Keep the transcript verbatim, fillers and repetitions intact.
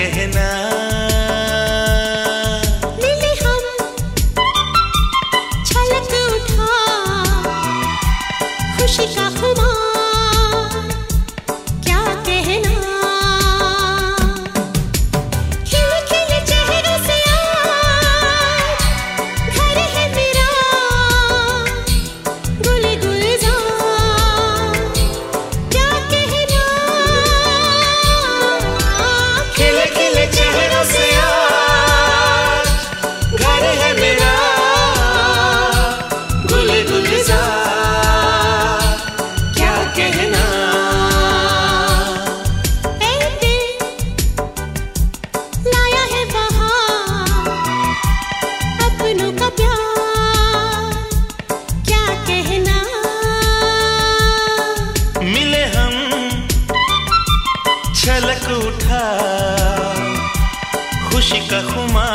कहना। मिले हम छलक उठा खुशी का खुमार, क्या कहना। खिले खिले चेहरों से आज घर है मेरा गुल गुलजार, क्या कहना। खिले खिले चेहरों से आज घर है मेरा गुल गुलजार, क्या कहना। ऐ दिल लाया है बहार, अपनों का प्यार, क्या कहना। मिले हम छलक उठा खुशी का खुमार,